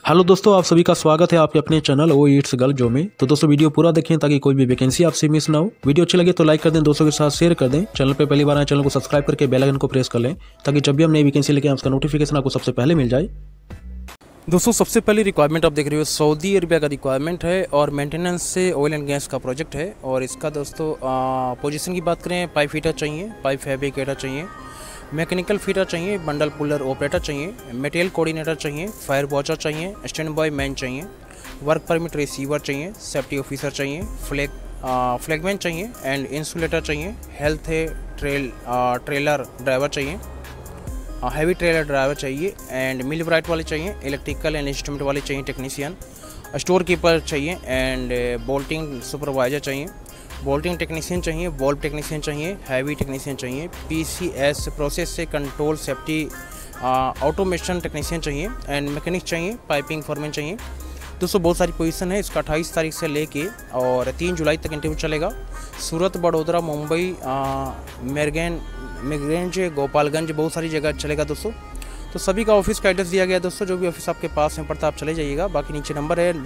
Hello दोस्तों, आप सभी का स्वागत है आपके अपने चैनल ओ इट्स गर्ल जो में। तो दोस्तों वीडियो पूरा देखें ताकि कोई भी वैकेंसी आपसे मिस ना हो। वीडियो अच्छी लगे तो लाइक कर दें, दोस्तों के साथ शेयर कर दें। चैनल पे पहली बार आए चैनल को सब्सक्राइब करके बेल आइकन को प्रेस कर लें ताकि जब भी हम नई वैकेंसी लेके उसका नोटिफिकेशन आपको सबसे पहले मिल जाए। दोस्तों सबसे पहले रिक्वायरमेंट आप देख रहे हो सऊदी अरबिया का रिक्वायरमेंट है और मेंटेनेंस से ऑयल एंड गैस का प्रोजेक्ट है। और इसका दोस्तों पोजीशन की बात करें, पाइप फिटर चाहिए, पाइप फैब्रिकेटर चाहिए, मैकेनिकल फिटर चाहिए, बंडल पुलर ऑपरेटर चाहिए, मटेरियल कोऑर्डिनेटर चाहिए, फायर वॉचर चाहिए, स्टैंड बॉय मैन चाहिए, वर्क परमिट रिसीवर चाहिए, सेफ्टी ऑफिसर चाहिए, फ्लैगमैन चाहिए एंड इंसुलेटर चाहिए, हेल्थ ट्रेलर ड्राइवर चाहिए, हैवी ट्रेलर ड्राइवर चाहिए एंड मिल ब्राइट वाले चाहिए, इलेक्ट्रिकल एंड इंस्ट्रूमेंट वाले चाहिए टेक्नीशियन, स्टोर कीपर चाहिए एंड बोल्टिंग सुपरवाइजर चाहिए, बोल्टिंग टेक्नीशियन चाहिए, वॉल्व टेक्नीशियन चाहिए, हैवी टेक्नीशियन चाहिए, पीसीएस प्रोसेस से कंट्रोल सेफ्टी ऑटोमेशन टेक्नीशियन चाहिए एंड मैकेनिक चाहिए, पाइपिंग फॉरमैन चाहिए। दोस्तों बहुत सारी पोजीशन है। इसका 28 तारीख से लेके और 3 जुलाई तक इंटरव्यू चलेगा। सूरत, बड़ोदरा, मुंबई, मेरगंज, गोपालगंज, बहुत सारी जगह चलेगा दोस्तों। तो सभी का ऑफिस का एड्रेस दिया गया है दोस्तों। जो भी ऑफिस आपके पास में पड़ता आप चले जाइएगा। बाकी नीचे नंबर है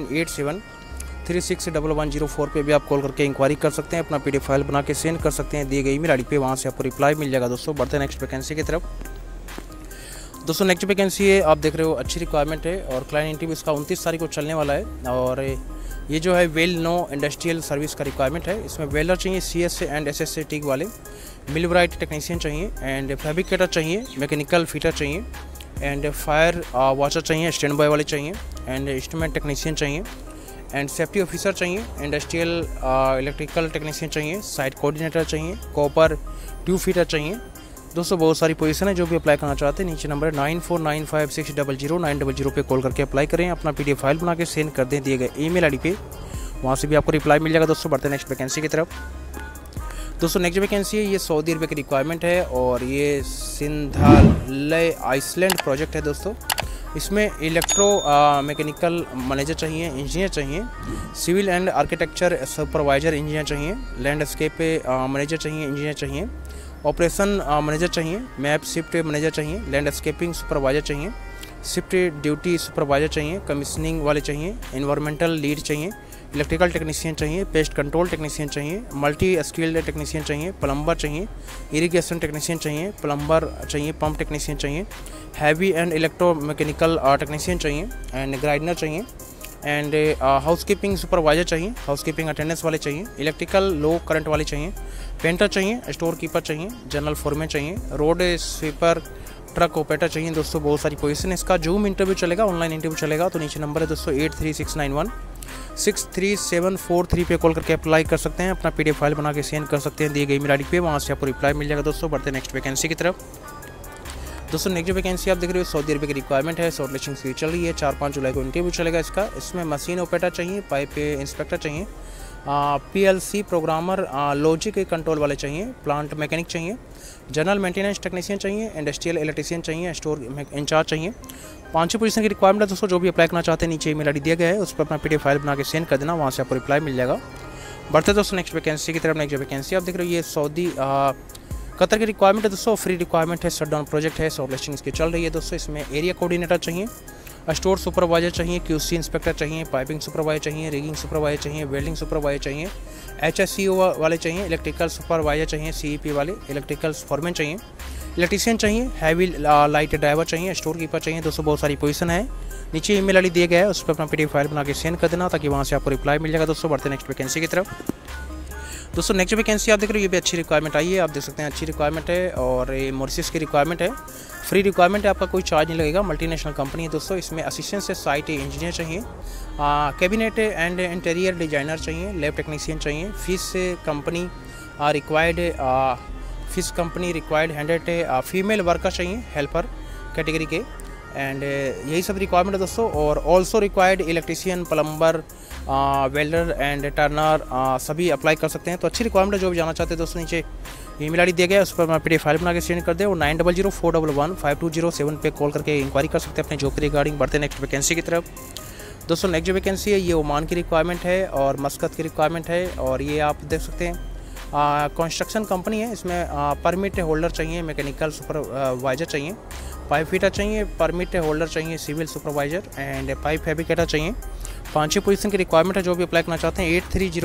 9987361104 पे भी आप कॉल करके इंक्वायरी कर सकते हैं। अपना PDF फाइल बना के सेंड कर सकते हैं दिए गए ईमेल आईडी पे, वहाँ से आपको रिप्लाई मिल जाएगा दोस्तों। बढ़ते हैं नेक्स्ट वैकेंसी की तरफ। दोस्तों नेक्स्ट वैकेंसी है, आप देख रहे हो अच्छी रिक्वायरमेंट है और क्लाइंट इंटरव्यू इसका 29 तारीख को चलने वाला है। और ये जो है वेल नो इंडस्ट्रियल सर्विस का रिक्वायरमेंट है। इसमें वेल्डर चाहिए CS एंड SS टिक वाले, मिल ब्राइट टेक्नीशियन चाहिए एंड फैब्रिकेटर चाहिए, मैकेनिकल फिटर चाहिए एंड फायर वॉचर चाहिए, स्टैंड बॉय वाले चाहिए एंड इंस्ट्रूमेंट टेक्नीशियन चाहिए एंड सेफ्टी ऑफिसर चाहिए, इंडस्ट्रियल इलेक्ट्रिकल टेक्नीशियन चाहिए, साइट कोऑर्डिनेटर चाहिए, कॉपर ट्यूब फिटर चाहिए। दोस्तों बहुत सारी पोजीशन है। जो भी अप्लाई करना चाहते हैं नीचे नंबर है 9495600900 पे कॉल करके अप्लाई करें। अपना PDF फाइल बना के सेंड कर दें दिए गए ईमेल आईडी पे, वहाँ से भी आपको रिप्लाई मिल जाएगा दोस्तों। बढ़ते हैं नेक्स्ट वैकेंसी की तरफ। दोस्तों नेक्स्ट वैकेंसी है, ये सऊदी अरबिया की रिक्वायरमेंट है और ये सिंधालय आइसलैंड प्रोजेक्ट है दोस्तों। इसमें इलेक्ट्रो मैकेनिकल मैनेजर चाहिए, इंजीनियर चाहिए, civil and architecture supervisor engineer चाहिए, लैंडस्केप मैनेजर चाहिए, इंजीनियर चाहिए, ऑपरेशन मैनेजर चाहिए, मैप शिफ्ट मैनेजर चाहिए, लैंडस्केपिंग सुपरवाइजर चाहिए, शिफ्ट ड्यूटी सुपरवाइजर चाहिए, कमीशनिंग वाले चाहिए, एनवायरमेंटल लीड चाहिए, इलेक्ट्रिकल टेक्नीशियन चाहिए, पेस्ट कंट्रोल टेक्नीशियन चाहिए, मल्टी स्किल्ड टेक्नीशियन चाहिए, प्लम्बर चाहिए, इरिगेशन टेक्नीशियन चाहिए, प्लम्बर चाहिए, पंप टेक्नीशियन चाहिए, heavy and electro mechanical technician चाहिए एंड ग्राइडनर चाहिए एंड हाउसकीपिंग सुपरवाइजर चाहिए, हाउसकीपिंग अटेंडेंस वाले चाहिए, इलेक्ट्रिकल लो करंट वाले चाहिए, पेंटर चाहिए, स्टोर कीपर चाहिए, जनरल फोरमैन चाहिए, रोड स्वीपर, ट्रक ऑपरेटर चाहिए। दोस्तों बहुत सारी पोजीशन है। इसका जूम इंटरव्यू चलेगा, ऑनलाइन इंटरव्यू चलेगा। तो नीचे नंबर है दोस्तों 8369163743 पे कॉल करके अप्लाई कर सकते हैं। अपना PDF फाइल बना के सेंड कर सकते हैं दिए गए ईमेल आईडी पे, वहाँ से आपको रिप्लाई मिल जाएगा दोस्तों। बढ़ते हैं नेक्स्ट वैकेंसी की तरफ। दोस्तों नेक्स्ट वैकेंसी आप देख रहे हो सऊदी अरबिया की रिक्वायरमेंट है। शॉर्टलिस्टिंग सीरीज चल रही है, 4-5 जुलाई को इंटरव्यू चलेगा इसका। इसमें मशीन ऑपरेटर चाहिए, पाइप इंस्पेक्टर चाहिए, PLC प्रोग्रामर, लॉजिक कंट्रोल वाले चाहिए, प्लांट मैकेनिक चाहिए, जनरल मेंटेनेंस टेक्नीशियन चाहिए, इंडस्ट्रियल इलेक्ट्रीशियन चाहिए, स्टोर इंचार्ज चाहिए। 5 पोजीशन की रिक्वायरमेंट है दोस्तों। जो भी अप्लाई करना चाहते हैं नीचे ईमेल आईडी दिया गया है, उस पर अपना PDF फाइल बना के सेंड कर देना, वहाँ से आपको रिप्लाई मिल जाएगा। बढ़ते दोस्तों नेक्स्ट वैकेंसी की तरफ। नेक्स्ट वैकेंसी आप देख रहे हो, ये सऊदी कतर की रिक्वायरमेंट है दोस्तों। फ्री रिक्वायरमेंट है, शटडाउन प्रोजेक्ट है, शॉर्टलिस्टिंग इसकी चल रही है दोस्तों। इसमें एरिया कोऑर्डिनेटर चाहिए, स्टोर सुपरवाइजर चाहिए, QC इंस्पेक्टर चाहिए, पाइपिंग सुपरवाइजर चाहिए, रिगिंग सुपरवाइजर चाहिए, वेल्डिंग सुपरवाइजर चाहिए, HSCO वाले चाहिए, इलेक्ट्रिकल सुपरवाइजर चाहिए, CEP वाले, इलेक्ट्रिकल फॉरमैन चाहिए, इलेक्ट्रीशियन चाहिए, हैवी लाइट ड्राइवर चाहिए, स्टोर कीपर चाहिए। दोस्तों बहुत सारी पोजीशन है। नीचे ईमेल आईडी दिए गया है, उस पर अपना PDF फाइल बना के सेंड कर देना ताकि वहाँ से आपको रिप्लाई मिल जाएगा दोस्तों। बढ़ते नेक्स्ट वैकेंसी की तरफ। दोस्तों नेक्स्ट वैकेंसी आप देख रहे हो, ये भी अच्छी रिक्वायरमेंट आई है। आप देख सकते हैं अच्छी रिक्वायरमेंट है और ये मॉरिशस की रिक्वायरमेंट है। फ्री रिक्वायरमेंट है, आपका कोई चार्ज नहीं लगेगा। मल्टीनेशनल कंपनी है दोस्तों। इसमें असिस्टेंट से साइट इंजीनियर चाहिए, कैबिनेट एंड इंटीरियर डिजाइनर चाहिए, लैब टेक्नीशियन चाहिए, fish company required 100 female worker चाहिए, हेल्पर कैटेगरी के एंड यही सब रिक्वायरमेंट है दोस्तों। और also required electrician, plumber, welder and turner सभी अप्लाई कर सकते हैं। तो अच्छी रिक्वायरमेंट है। जो भी जाना चाहते हैं दोस्तों नीचे ईमेल आईडी दिया गया है, उस पर PDF फाइल बना के सेंड कर दे और 9004115207 पे कॉल करके इंक्वायरी कर सकते हैं अपने जॉब के रिगार्डिंग। बढ़ते हैं नेक्स्ट वैकेंसी की तरफ। दोस्तों नेक्स्ट जो वैकेंसी है, ये ओमान की रिक्वायरमेंट है और मस्कत की रिक्वायरमेंट है और ये आप देख सकते हैं कंस्ट्रक्शन कंपनी है। इसमें परमिट होल्डर चाहिए, मैकेनिकल सुपरवाइजर चाहिए, पाइप फिटर चाहिए, परमिट होल्डर चाहिए, civil supervisor and pipe fabricator चाहिए। 5 पोजीशन की रिक्वायरमेंट है। जो भी अप्लाई करना चाहते हैं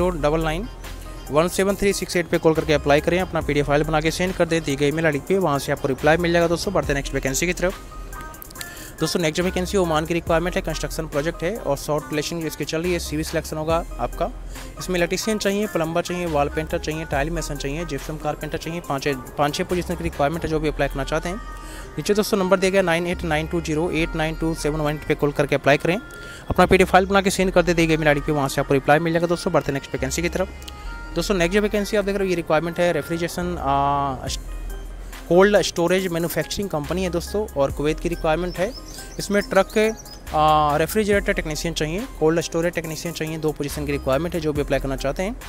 8309917368 पे कॉल करके अप्लाई करें। अपना PDF फाइल बना के सेंड कर दें दी गई ईमेल आईडी पे, वहाँ से आपको रिप्लाई मिल जाएगा। दोस्तों बढ़ते नेक्स्ट वैकेंसी की तरफ। दोस्तों नेक्स्ट जो वैकेंसी ओमान की रिक्वायरमेंट है, कंस्ट्रक्शन प्रोजेक्ट है और शॉर्ट लेशिंग इसकी चल रही है। CV सिलेक्शन होगा आपका। इसमें इलेक्ट्रीशियन चाहिए, प्लम्बर चाहिए, वॉल पेंटर चाहिए, टाइल मेसन चाहिए, जिप्सम कारपेंटर चाहिए। 5-6 पोजीशन की रिक्वायरमेंट है। जो भी अप्लाई करना चाहते हैं नीचे दोस्तों नंबर दिया गया 9892089271 पे कॉल करके अप्लाई करें। अपना PDF फाइल बना के सेंड कर दे दी गई ईमेल आईडी पे, वहाँ से आपको रिप्लाई मिल जाएगा। दोस्तों बढ़ते नेक्स्ट वैकेंसी की तरफ। दोस्तों नेक्स्ट जो वैकेंसी आप देख रहे हो ये रिक्वायरमेंट है refrigeration cold storage manufacturing company है दोस्तों, और कुवैत की रिक्वायरमेंट है। इसमें ट्रक रेफ्रिजरेटर टेक्नीशियन चाहिए, कोल्ड स्टोरेज टेक्नीशियन चाहिए। 2 पोजीशन की रिक्वायरमेंट है। जो भी अप्लाई करना चाहते हैं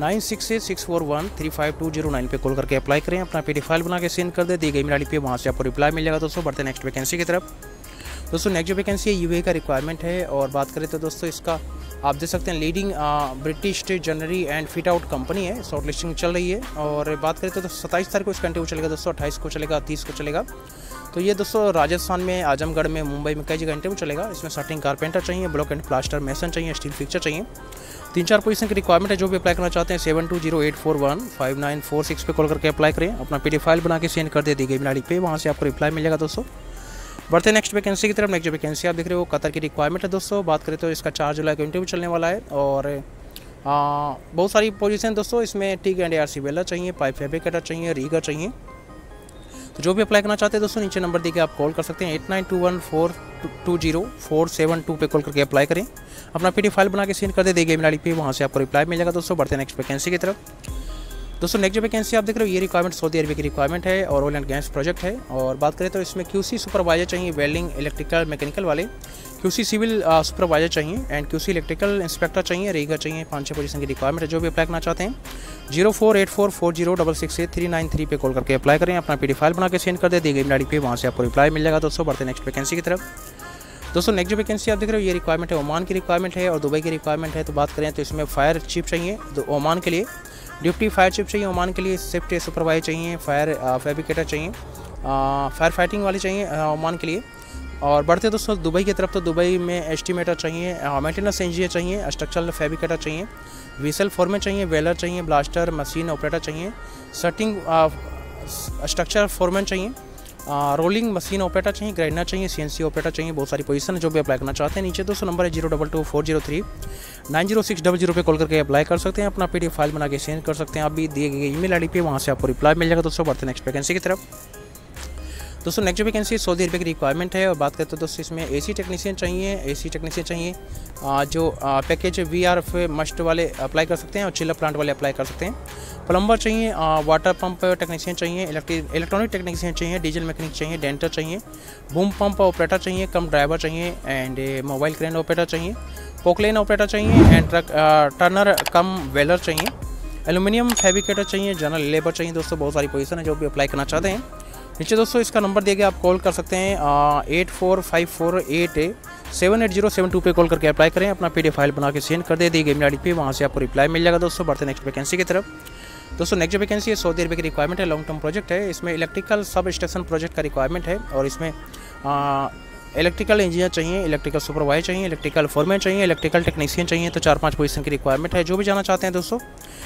9686413520 पे कॉल करके अप्लाई करें। अपना PDF फाइल बना के सेंड कर दे दी गई ईमेल आईडी पे, वहाँ से आपको रिप्लाई मिल जाएगा। दोस्तों बढ़ते नेक्स्ट वैकेंसी की तरफ। दोस्तों नेक्स्ट जो वैकेंसी है UAE का रिक्वायरमेंट है, और बात करें तो दोस्तों इसका आप देख सकते हैं leading British joinery and fit out company है। शॉर्ट लिस्टिंग चल रही है। और बात करें तो 27 तारीख को इसका इंटरव्यू चलेगा दोस्तों, 28 को चलेगा, 30 को चलेगा। तो ये दोस्तों राजस्थान में, आजमगढ़ में, मुंबई में कई जगह इंटरव्यू चलेगा। इसमें सर्टिंग कारपेंटर चाहिए, ब्लॉक एंड प्लास्टर मेसन चाहिए, स्टील फिक्सर चाहिए। 3-4 पोजीशन की रिक्वायरमेंट है। जो भी अप्लाई करना चाहते हैं 7208415946 पे कॉल करके अप्लाई करें। अपना PDF फाइल बना के सेंड कर दे दी गई ईमेल आईडी पे, वहाँ से आपको रिप्लाई मिलेगा। दोस्तों बढ़ते नेक्स्ट वैकेंसी की तरफ। नेक्स्ट जो वैकेंसी आप देख रहे हो कतर की रिक्वायरमेंट है दोस्तों। बात करें तो इसका 4 जुलाई को इंटरव्यू चलने वाला है। और बहुत सारी पोजीशन दोस्तों इसमें TIG एंड ARC वेल्डर चाहिए, पाइप फैब्रिकेटर चाहिए, रीगर चाहिए। तो जो भी अप्लाई करना चाहते हैं दोस्तों नीचे नंबर देके आप कॉल कर सकते हैं 8921420472 पे कॉल करके अप्लाई करें। अपना PDF फाइल बना के सेंड कर दे दी गई ईमेल आईडी पे, वहाँ से आपको रिप्लाई मिलेगा। दोस्तों बढ़ते नेक्स्ट वैकेंसी की तरफ। दोस्तों नेक्स्ट जो वैकेंसी आप देख रहे हो ये रिक्वायरमेंट सऊदी अरबिया की रिक्वायरमेंट है और ऑयल एंड गैस प्रोजेक्ट है। और बात करें तो इसमें QC सुपरवाइजर चाहिए, वेल्डिंग, इलेक्ट्रिकल, मैकेनिकल वाले। QC सिविल सुपरवाइजर चाहिए एंड QC इलेक्ट्रिकल इंस्पेक्टर चाहिए, रीगर चाहिए। 5-6 पोजीशन की रिक्वायरमेंट है। जो भी अप्लाई करना चाहते हैं 048440668393 पे कॉल करके अप्लाई करें। अपना PDF फाइल बना के सेंड कर दे दी गई ईमेल आईडी पे, वहाँ से आपको रिप्लाई मिल जाएगा। दोस्तों बढ़ते नेक्स्ट वैकेंसी की तरफ। दोस्तों नेक्स्ट जो वैकेंसी आप देख रहे हो ये रिक्वायरमेंट है ओमान की रिक्वायरमेंट है और दुबई की रिक्वायरमेंट है। तो बात करें तो इसमें फायर चीफ चाहिए तो ओमान के लिए, डिप्टी फायर चीफ चाहिए ओमान के लिए, शिफ्ट सुपरवाइजर चाहिए, फायर फैब्रिकेटर चाहिए, फायर फाइटिंग वाले चाहिए ओमान के लिए। और बढ़ते दोस्तों दुबई की तरफ। तो दुबई में एस्टिमेटर चाहिए, मेंटेनेंस इंजीनियर चाहिए, स्ट्रक्चरल फैब्रिकेटर चाहिए, विसल फॉरमैन चाहिए, वेलर चाहिए, ब्लास्टर मशीन ऑपरेटर चाहिए, सटिंग स्ट्रक्चर फॉरमैन चाहिए, रोलिंग मशीन ऑपरेटर चाहिए, ग्राइंडर चाहिए, CNC ऑपरेटर चाहिए। बहुत सारी पोजीशन है। जो भी अप्लाई करना चाहते हैं नीचे दोस्तों नंबर है 022403900600 पे कॉल करके अप्लाई कर सकते हैं। अपना PDF फाइल बना के सेंड कर सकते हैं। आप भी दिए गए ईमेल आईडी पे, वहाँ से आपको रिप्लाई मिल जाएगा। दोस्तों बढ़ते नेक्स्ट वैकेंसी की तरफ। दोस्तों नेक्स्ट वैकेंसी सऊदी अरबिया की रिक्वायरमेंट है और बात करते हैं दोस्तों इसमें AC टेक्नीशियन चाहिए, जो पैकेज VRF मस्ट वाले अप्लाई कर सकते हैं और चिलर प्लांट वाले अप्लाई कर सकते हैं। प्लम्बर चाहिए, वाटर पंप टेक्नीशियन चाहिए, इलेक्ट्रॉनिक टेक्नीशियन चाहिए, डीजल मैकेनिक चाहिए, डेंटर चाहिए, बूम पंप ऑपरेटर चाहिए, कम ड्राइवर चाहिए एंड मोबाइल क्रेन ऑपरेटर चाहिए, पोकलेन ऑपरेटर चाहिए एंड ट्रक टर्नर कम वेलर चाहिए, एल्यूमिनियम फैब्रिकेटर चाहिए, जनरल लेबर चाहिए। दोस्तों बहुत सारी पोजीशन है। जो भी अप्लाई करना चाहते हैं नीचे दोस्तों इसका नंबर दिया गया, आप कॉल कर सकते हैं 8454878072 पे कॉल करके अप्लाई करें। अपना PDF फाइल बना के सेंड कर दे दी गई ईमेल आईडी पे, वहाँ से आपको रिप्लाई मिल जाएगा। दोस्तों बढ़ते नेक्स्ट वैकेंसी की तरफ। दोस्तों नेक्स्ट जो वैकेंसी है सऊदी अरबिया की रिक्वायरमेंट है, लॉन्ग टर्म प्रोजेक्ट है। इसमें इलेक्ट्रिकल सब स्टेशन प्रोजेक्ट का रिक्वायरमेंट है और इसमें इलेक्ट्रिकल इंजीनियर चाहिए, इलेक्ट्रिकल सुपरवाइजर चाहिए, इलेक्ट्रिकल फॉरमैन चाहिए, इलेक्ट्रिकल टेक्नीशियन चाहिए। तो 4-5 पोजीशन की रिक्वायरमेंट है। जो भी जाना चाहते हैं दोस्तों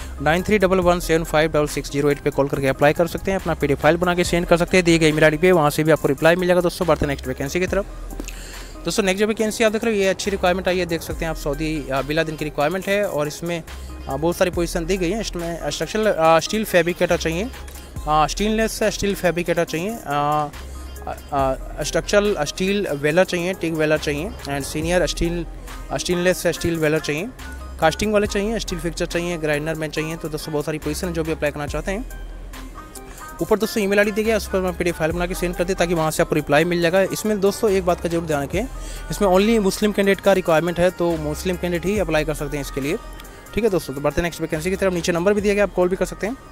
9311756608 पे कॉल करके अप्लाई कर सकते हैं। अपना PDF फाइल बना के सेंड कर सकते हैं दिए गए ईमेल आईडी पे, वहाँ से भी आपको रिप्लाई मिलेगा। दोस्तों बढ़ते नेक्स्ट वैकेंसी की तरफ। दोस्तों नेक्स्ट जो वैकेंसी आप देख रहे हो ये अच्छी रिक्वायरमेंट आई है, देख सकते हैं आप सऊदी बिलादिन की रिक्वायरमेंट है और इसमें बहुत सारी पोजीशन दी गई है। इसमें स्ट्रक्चरल स्टील फैब्रिकेटर चाहिए, स्टेनलेस स्टील फैब्रिकेटर चाहिए, स्ट्रक्चरल स्टील वेलर चाहिए, टिग वेलर चाहिए एंड सीनियर स्टेनलेस स्टील वेलर चाहिए, कास्टिंग वाले चाहिए, स्टील फिक्सर चाहिए, ग्राइंडर मैन चाहिए। तो दोस्तों बहुत सारी पोजीशन है। जो भी अप्लाई करना चाहते हैं ऊपर दोस्तों ईमेल आईडी दी गया, उस पर मैं PDF फाइल बना के सेंड कर दे ताकि वहाँ से आपको रिप्लाई मिल जाएगा। इसमें दोस्तों एक बात का जरूर ध्यान रखें, इसमें ओनली मुस्लिम कैंडिडेट का रिक्वायरमेंट है, तो मुस्लिम कैंडिडेट ही अप्लाई कर सकते हैं इसके लिए। ठीक है दोस्तों। तो बढ़ते नेक्स्ट वैकेंसी की तरफ। नीचे नंबर भी दिया गया, आप कॉल भी कर सकते हैं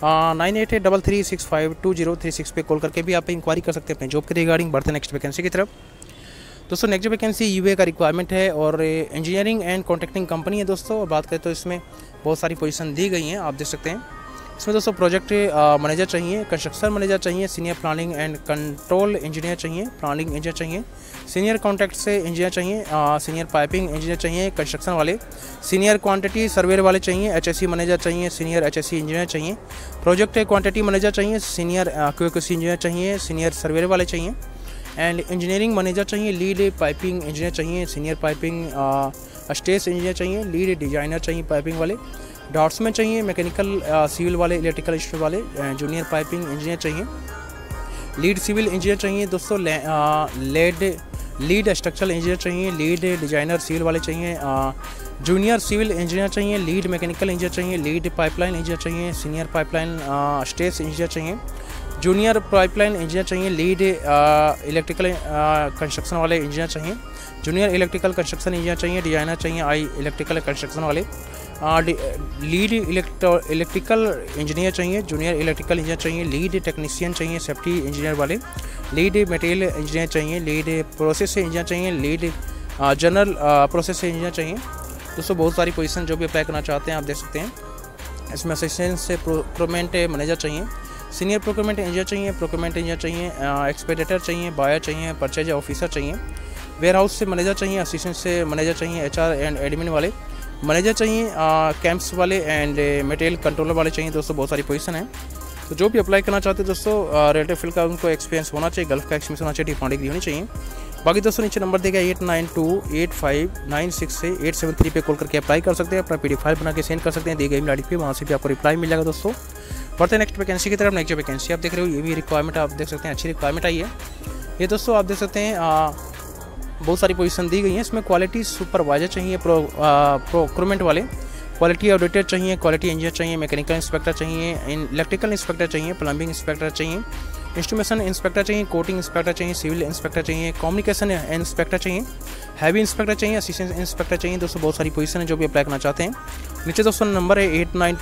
9883352036 पे कॉल करके भी आप इंक्वायरी कर सकते हैं अपने जॉब के रिगार्डिंग। बढ़ते नेक्स्ट वैकेंसी की तरफ। दोस्तों नेक्स्ट वैकेंसी UAE का रिक्वायरमेंट है और इंजीनियरिंग एंड कॉन्ट्रैक्टिंग कंपनी है दोस्तों। और बात करें तो इसमें बहुत सारी पोजीशन दी गई हैं, आप देख सकते हैं। इसमें दोस्तों प्रोजेक्ट मैनेजर चाहिए, कंस्ट्रक्शन मैनेजर चाहिए, senior planning and control engineer चाहिए, प्लानिंग इंजीनियर चाहिए, सीनियर कॉन्ट्रैक्ट से इंजीनियर चाहिए, सीनियर पाइपिंग इंजीनियर चाहिए कंस्ट्रक्शन वाले, सीनियर क्वांटिटी सर्वेयर वाले चाहिए, HSE मैनेजर चाहिए, सीनियर HSE इंजीनियर चाहिए, प्रोजेक्ट क्वांटिटी मैनेजर चाहिए, सीनियर QC इंजीनियर चाहिए, सीनियर सर्वेयर वाले चाहिए, एंड इंजीनियरिंग मैनेजर चाहिए, लीड पाइपिंग इंजीनियर चाहिए, सीनियर पाइपिंग स्टेज इंजीनियर चाहिए, लीड डिजाइनर चाहिए पाइपिंग वाले, ड्राफ्ट्समैन चाहिए, मैकेनिकल सिविल वाले, इलेक्ट्रिकल इंस्ट्रूमेंट वाले, जूनियर पाइपिंग इंजीनियर चाहिए, लीड सिविल इंजीनियर चाहिए दोस्तों, लीड स्ट्रक्चरल इंजीनियर चाहिए, लीड डिजाइनर सिविल वाले चाहिए, जूनियर सिविल इंजीनियर चाहिए, लीड मैकेनिकल इंजीनियर चाहिए, लीड पाइपलाइन इंजीनियर चाहिए, सीनियर पाइपलाइन स्टेज इंजीनियर चाहिए, जूनियर पाइपलाइन इंजीनियर चाहिए, लीड इलेक्ट्रिकल कंस्ट्रक्शन वाले इंजीनियर चाहिए, जूनियर इलेक्ट्रिकल कंस्ट्रक्शन इंजीनियर चाहिए, डिजाइनर चाहिए इलेक्ट्रिकल कंस्ट्रक्शन वाले, लीड इलेक्ट्रिकल इंजीनियर चाहिए, जूनियर इलेक्ट्रिकल इंजीनियर चाहिए, लीड टेक्नीशियन चाहिए सेफ्टी इंजीनियर वाले, लीड मटेरियल इंजीनियर चाहिए, लीड प्रोसेस इंजीनियर चाहिए, लीड जनरल प्रोसेस इंजीनियर चाहिए। दोस्तों बहुत सारी पोजीशन जो भी अप्लाई करना चाहते हैं आप देख सकते हैं। इसमें असिस्टेंट से प्रोक्योरमेंट मैनेजर चाहिए, सीनियर प्रोक्योरमेंट इंजीनियर चाहिए, प्रोक्योरमेंट इंजीनियर चाहिए, एक्सपेडिटर चाहिए, बायर चाहिए, परचेज ऑफिसर चाहिए, वेयर हाउस से मैनेजर चाहिए, असिस्टेंट से मैनेजर चाहिए, HR एंड एडमिन वाले मैनेजर चाहिए, कैंप्स वाले एंड मटेरियल कंट्रोलर वाले चाहिए। दोस्तों बहुत सारी पोजीशन है, तो जो भी अप्लाई करना चाहते हैं दोस्तों रिलेटिव फील्ड का उनको एक्सपीरियंस होना चाहिए, गल्फ का एक्सपीरियंस होना चाहिए, डिप्लोमा डिग्री होनी चाहिए। बाकी दोस्तों नीचे नंबर देगा 892859 से 873 पे कॉल करके अप्लाई कर सकते हैं, अपना PDF फाइल बना के सेंड कर सकते हैं दी गई ईमेल आईडी पे, वहाँ से भी आपको रिप्लाई मिल जाएगा। दोस्तों बढ़ते हैं नेक्स्ट वैकेंसी की तरफ। नेक्स्ट जो वैकेंसी आप देख रहे हो ये भी रिक्वायरमेंट आप देख सकते हैं, अच्छी रिक्वायरमेंट आई है ये दोस्तों। आप देख सकते हैं बहुत सारी पोजीशन दी गई हैं। इसमें क्वालिटी सुपरवाइजर चाहिए, प्रोक्योरमेंट वाले, क्वालिटी ऑडिटर चाहिए, क्वालिटी इंजीनियर चाहिए, मैकेनिकल इंस्पेक्टर चाहिए, इलेक्ट्रिकल इंस्पेक्टर चाहिए, प्लम्बिंग इंस्पेक्टर चाहिए, इंस्ट्रूमेंटेशन इंस्पेक्टर चाहिए, कोटिंग इंस्पेक्टर चाहिए, सिविल इंस्पेक्टर चाहिए, कम्युनिकेशन इंस्पेक्टर चाहिए, हैवी इंस्पेक्टर चाहिए, असिस्टेंट इंस्पेक्टर चाहिए। दोस्तों बहुत सारी पोजीशन है जो भी अप्लाई करना चाहते हैं। नीचे दोस्तों नंबर है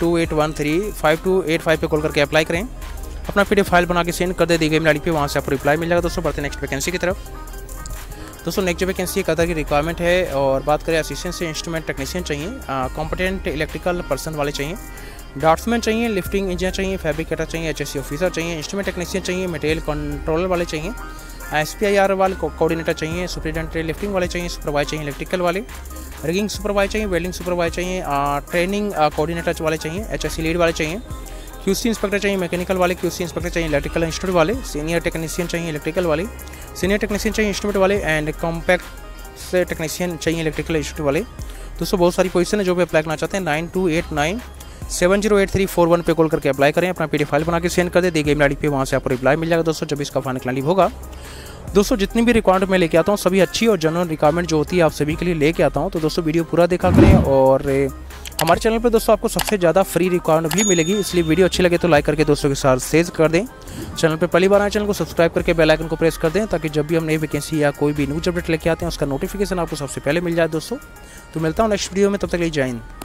8928135285 पे कॉल करके अप्लाई करें, अपना PDF फाइल बना के सेंड कर दे दी गई ईमेल आईडी पे, वहाँ से आपको रिप्लाई मिल जाएगा। दोस्तों बढ़ते हैं नेक्स्ट वैकेंसी की तरफ। दोस्तों नेक्स्ट वैकेंसी कतर की रिक्वायरमेंट है और बात करें असिस्टेंट से इंस्ट्रूमेंट टेक्नीशियन चाहिए, कॉम्पिटेंट इलेक्ट्रिकल पर्सन वाले चाहिए, ड्राफ्ट्समैन चाहिए, लिफ्टिंग इंजीनियर चाहिए, फैब्रिकेटर चाहिए, HSE ऑफिसर चाहिए, इंस्ट्रूमेंट टेक्नीशियन चाहिए, मटेरियल कंट्रोलर वाले चाहिए, SPIR वाले कोऑर्डिनेटर चाहिए, सुपरिटेंडेंट लिफ्टिंग वाले चाहिए, सुपरवाइजर चाहिए इलेक्ट्रिकल वाले, रिगिंग सुपरवाइजर चाहिए, वेल्डिंग सुपरवाइजर चाहिए, ट्रेनिंग कोऑर्डिनेटर वाले चाहिए, HSE लीड वाले चाहिए, QC इंस्पेक्टर चाहिए, मैकेनिकल वाले QC इंस्पेक्टर चाहिए, इलेक्ट्रिकल इंस्ट्रूमेंट वाले, सीनियर टेक्नीशियन चाहिए इलेक्ट्रिकल वाले, सीनियर टेक्नीशियन चाहिए इंस्ट्रूमेंट वाले, एंड कॉम्पैक्ट से टेक्नीशियन चाहिए इलेक्ट्रिकल इंस्ट्रूमेंट वाले। दोस्तों बहुत सारी पोजीशन है जो भी अप्लाई करना चाहते हैं 9289708341 पे कॉल करके अप्लाई करें, अपना PDF फाइल बना के सेंड कर दे दी गई ईमेल आईडी पे, वहाँ से आपको रिप्लाई मिल जाएगा। दोस्तों जब इसका फाइनल लीव होगा दोस्तों जितनी भी रिक्वायरमेंट मैं लेके आता हूँ सभी अच्छी और जनरल रिक्वायरमेंट जो होती है आप सभी के लिए लेके आता हूँ। तो दोस्तों वीडियो पूरा देखा करें और हमारे चैनल पे दोस्तों आपको सबसे ज़्यादा फ्री रिक्वायरमेंट भी मिलेगी, इसलिए वीडियो अच्छी लगे तो लाइक करके दोस्तों के साथ शेयर कर दें। चैनल पे पहली बार आए चैनल को सब्सक्राइब करके बेल आइकन को प्रेस कर दें ताकि जब भी हम नई वैकेंसी या कोई भी न्यूज अपडेट लेके आते हैं उसका नोटिफिकेशन आपको सबसे पहले मिल जाए। दोस्तों तो मिलता हूँ नेक्स्ट वीडियो में, तब तक के लिए जय हिंद।